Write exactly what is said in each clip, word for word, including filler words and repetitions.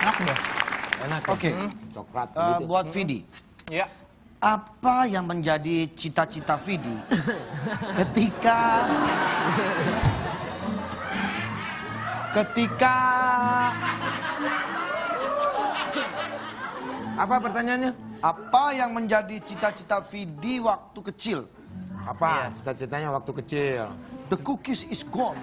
Enak deh. Enak. Oke. Okay. Hmm. Coklat Uh, gitu. buat Vidi. Iya. Apa yang menjadi cita-cita Vidi ketika ketika Apa pertanyaannya? apa yang menjadi cita-cita Vidi waktu kecil? Apa cita-citanya waktu kecil? The cookies is gone.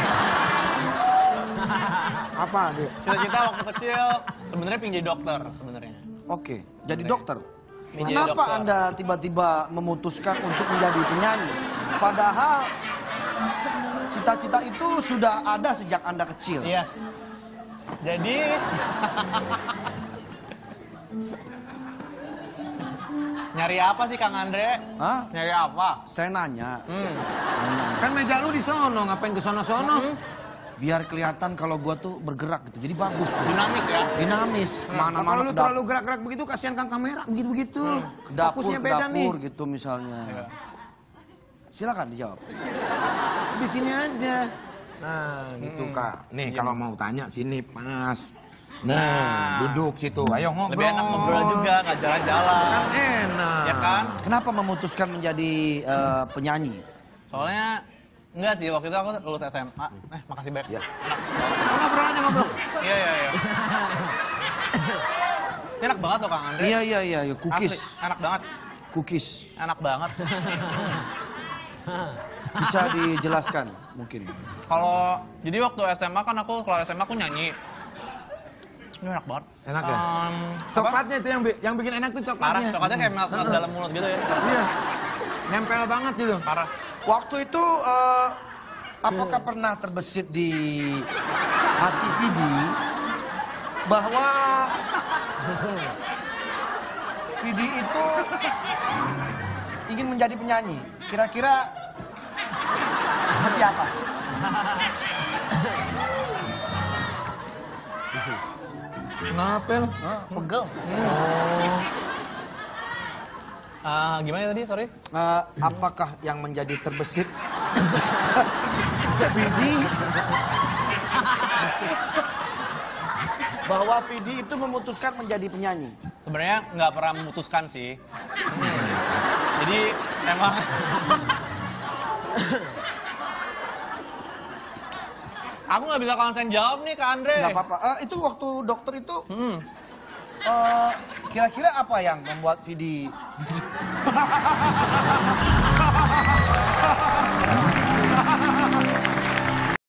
Apa dia? Cita-cita waktu kecil sebenarnya pengen jadi dokter sebenarnya. Oke, jadi dokter. Menjadi Kenapa dokter. Anda tiba-tiba memutuskan untuk menjadi penyanyi? Padahal cita-cita itu sudah ada sejak Anda kecil. Yes. Jadi nyari apa sih Kang Andre? Hah? Nyari apa? Saya nanya. Hmm. Kan meja lu di sono, ngapain ke sono-sono? Hmm. Biar kelihatan kalau gua tuh bergerak gitu. Jadi bagus tuh. Dinamis ya. Dinamis. Nah, Kemana-mana kalau lu ke dap- terlalu gerak-gerak begitu, kasihan Kang kamera begitu-begitu. ke dapur, Fokusnya ke beda nih. dapur gitu misalnya. Silakan dijawab. Di sini aja. Nah, gitu Kak. Nih kalau mau tanya sini pas. Nah, Nah. duduk situ. Ayo ngobrol. Lebih enak ngobrol juga, nggak jalan-jalan. Kan enak. Ya kan? Kenapa memutuskan menjadi eh, penyanyi? Soalnya enggak sih, waktu itu aku lulus S M A. Eh, makasih banyak. Ya. Ngobrol aja ngobrol. Iya, iya, iya. Enak banget loh Kang Andre. Iya iya iya, iya. Cookies. Asli, enak banget. Cookies. Enak banget. Bisa dijelaskan mungkin. Kalau jadi waktu S M A kan aku keluar S M A aku nyanyi. Ini enak banget. Enak ya? Um, Coklatnya itu yang bi- yang bikin enak tuh Parah, coklatnya. coklatnya kayak melt, melt dalam mulut gitu ya. Iya. Nempel banget gitu. Parah. Waktu itu eh, apakah pernah terbesit di hati Vidi bahwa Vidi itu ingin menjadi penyanyi? Kira-kira seperti apa? Kenapa? L? Hah, pegel. Ah, gimana tadi? Sorry. Eh, apakah yang menjadi terbesit Vidi bahwa Vidi itu memutuskan menjadi penyanyi? Sebenarnya nggak pernah memutuskan sih. Hmm. Jadi emang aku nggak bisa konsen jawab nih Kak Andre. Nggak apa-apa. Eh, itu waktu dokter itu Hmm. eh, kira-kira apa yang membuat Vidi